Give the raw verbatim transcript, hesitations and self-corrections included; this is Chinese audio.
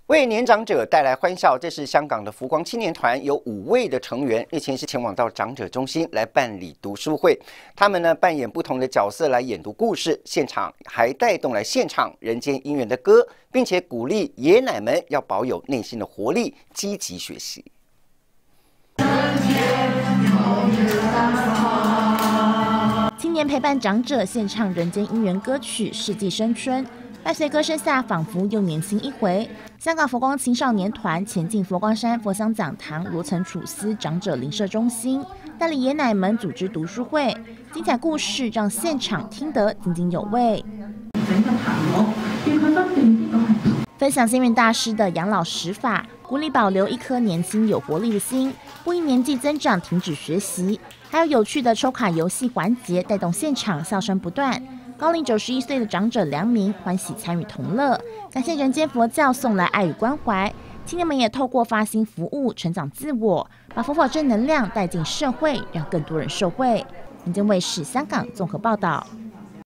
为年长者带来欢笑，这是香港的福光青年团，有五位的成员日前是前往到长者中心来办理读书会。他们呢扮演不同的角色来演读故事，现场还带动来现场人间姻缘的歌，并且鼓励爷奶们要保有内心的活力，积极学习。 青年陪伴长者献唱人间姻缘歌曲《世纪生春》。伴随歌声下，仿佛又年轻一回。香港佛光青少年团前进佛光山佛香讲堂罗层楚司长者邻舍中心，带领爷奶们组织读书会，精彩故事让现场听得津津有味。分享星云大师的养老十法，鼓励保留一颗年轻有活力的心，不因年纪增长停止学习。还有有趣的抽卡游戏环节，带动现场笑声不断。高龄九十一岁的长者梁明欢喜参与同乐，感谢人间佛教送来爱与关怀。青年们也透过发心服务，成长自我，把佛法正能量带进社会，让更多人受惠。民间卫视香港综合报道。